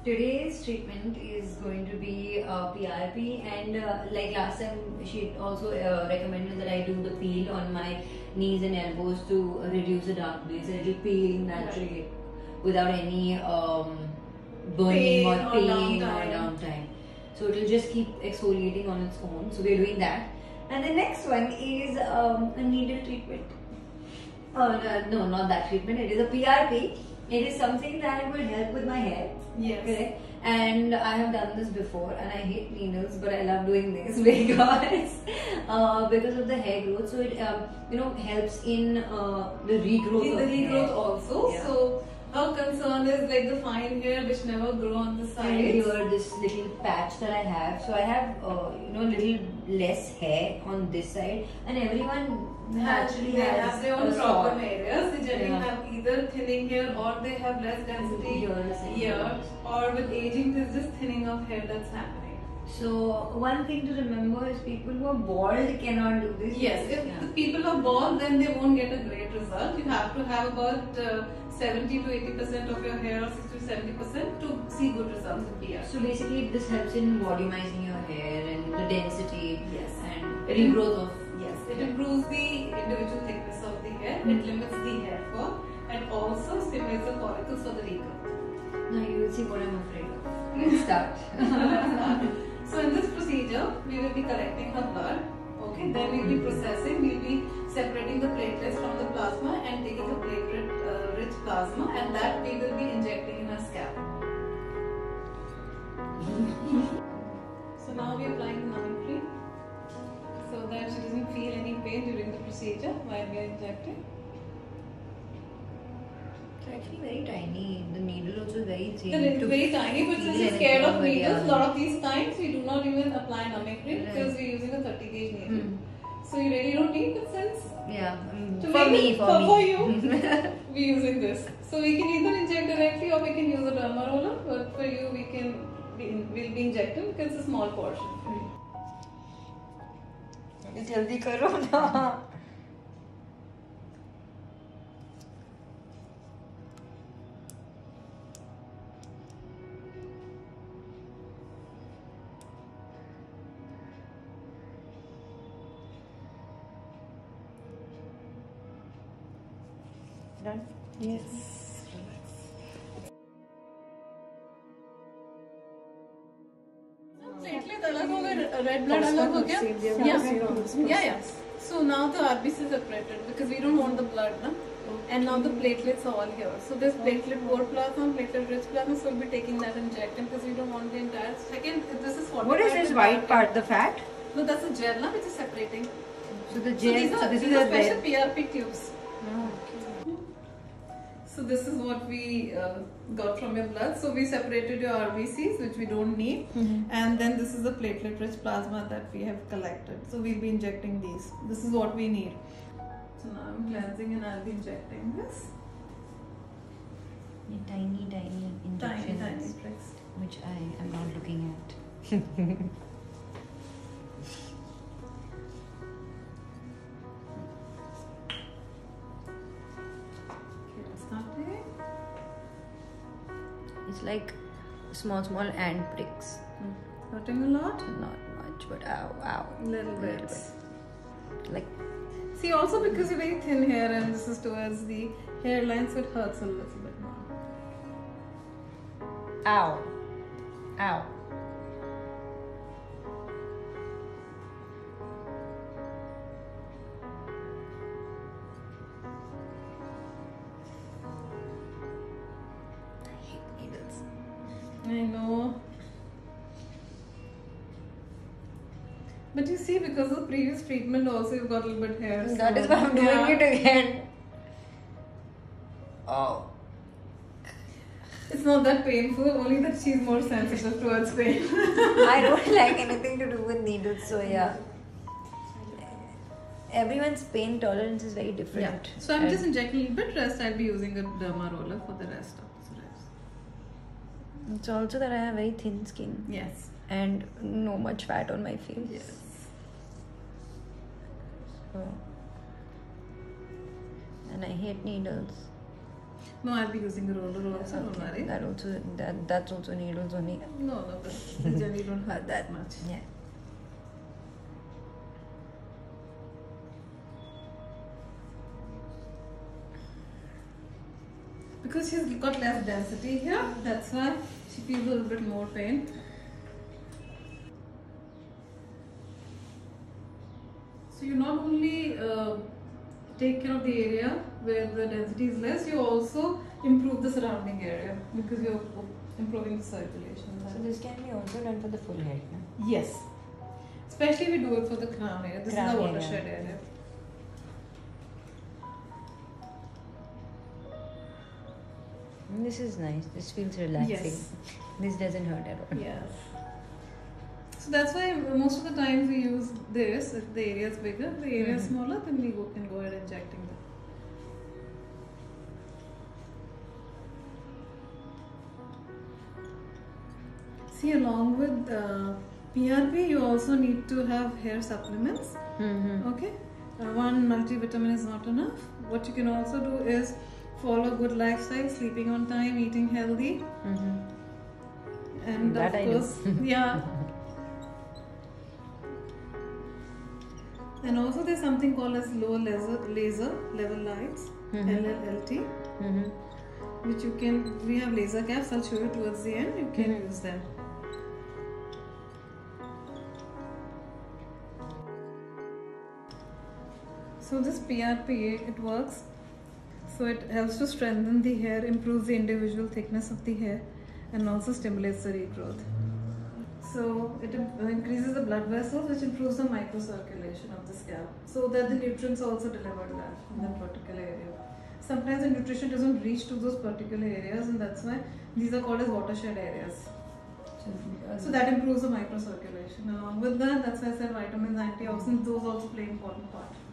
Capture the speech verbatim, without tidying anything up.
today's treatment is going to be uh, P R P, and uh, like last time she also uh, recommended that I do the peel on my knees and elbows to reduce the darkness. It'll peel naturally without any um, burning Pain or or pain or downtime. downtime. So it'll just keep exfoliating on its own. So we're doing that. And the next one is um, a needle treatment. Oh no, no, not that treatment. It is a P R P. It is something that will help with my hair. Yes. Correct. And I have done this before, and I hate needles, but I love doing this because uh, because of the hair growth. So it um, you know helps in uh, the regrowth. In of the hair. regrowth also. Yeah. So her concern is like the fine hair which never grow on the And sides. here, this little patch that I have. So I have uh, you know little less hair on this side, and everyone naturally they has have their own a problem spot. areas. They generally Yeah. have either thinning hair or they have less density Here, here, or with aging there's just thinning of hair that's happening. So one thing to remember is people who are bald cannot do this. Yes, if Yeah. the people are bald, then they won't get a great result. You have to have about uh, seventy to eighty percent of your hair, or sixty to seventy percent to see good results in P R P. So basically, this helps in volumizing your hair and the density. Yes. And regrowth of. Yes, it improves the individual thickness of the hair, it limits the hair fall, and also stimulates the follicles for the regrowth. Now you will see what I'm afraid of. Let's start. So in this procedure, we will be collecting her blood. Okay, then we will be processing. We will be separating the platelets from the plasma and taking the platelet-rich plasma, and that we will be injecting in her scalp. So now we are applying the numbing cream, so that she doesn't feel any pain during the procedure while we are injecting. It's actually very tiny. The needle also is very thin. Then it's to very tiny, but since feel you're scared of anything, needles, a yeah. lot of these times we do not even apply numbing cream Right. because we're using a thirty gauge needle. Mm. So you really don't need it since Yeah. Um, to for make me, it- for, for, me. for you, we're using this. So we can either inject directly or we can use a derma roller. But for you, we can be, we'll be injecting because it's a small portion. जल्दी करो ना. Done? Yes. Platelet अलग हो गया, red blood अलग हो गया. Yeah, yeah, yeah. So now the R B C is separated because we don't want the blood, na? And now the platelets are all here. So there's platelet poor plasma, platelet rich plasma. So we'll be taking that and injecting because we don't want the entire. Second, this is What is this white part? The fat? No, that's a gel, na, which is separating. So the So gel. these are, So this these is are a special red. P R P tubes. Oh. So this is what we uh, got from your blood. So we separated your R B Cs, which we don't need, Mhm. and then this is the platelet-rich plasma that we have collected. So we'll be injecting these. This is what we need. So now I'm cleansing and I'll be injecting this. Yeah, tiny, tiny Tiny, injections, tiny pricks. which I am not looking at. Okay, let's start it. It's like small, small ant pricks. Hurting a lot? Not much, but ow, ow. Little Little bit. bit. Like, See, also because you're very thin hair and this is towards the hairline, so it hurts a little bit more. ow. Ow. I hate needles. I know. But you see, because of previous treatment also you've got a little bit hair. That so- is why I'm doing Yeah. it again. Oh. It's not that painful, only that she's more sensitive towards pain. I don't like anything to do with needles, so yeah. Everyone's pain tolerance is very different. So I'm And just injecting a little bit. Rest I'll be using a derma roller for the rest of this rest. it's also that I have very thin skin Yes. and no much fat on my face. Yes. So, and I hate needles. No, I'll be using a roller also. Don't worry. That also, that, that's also needles only. No, no, but they generally don't hurt that much. Yeah. Because she's got less density here, that's why she feels a little bit more pain. So you not only uh, take care of the area where the density is less, you also improve the surrounding area because you're improving the circulation. So this can be also done for the full head, no? Yes. Especially we do it for the crown area. This Crown is the area. watershed area. This is nice. This feels relaxing. Yes. This doesn't hurt at all. Yes. So that's why most of the times we use this. If the area is bigger, the area is Mhm. smaller, then we go, can go ahead injecting them. See, along with uh, P R P, you also need to have hair supplements. Mm-hmm. Okay, uh, one multivitamin is not enough. What you can also do is follow good lifestyle, sleeping on time, eating healthy, Mm-hmm. and That of I do. course, yeah. And also there's something called as low laser laser level lights, Mhm. L L L T, Mm-hmm. which you can. We have laser caps. I'll show you towards the end. You can Mhm. use them. So this P R P, it works. So it helps to strengthen the hair, improves the individual thickness of the hair, and also stimulates the regrowth. So it im- increases the blood vessels, which improves the microcirculation of the scalp, so that the nutrients are also delivered there in that particular area. Sometimes the nutrition doesn't reach to those particular areas, and that's why these are called as watershed areas. So that improves the microcirculation. Along with that, that's why I said vitamins, antioxidants, those also play an important part.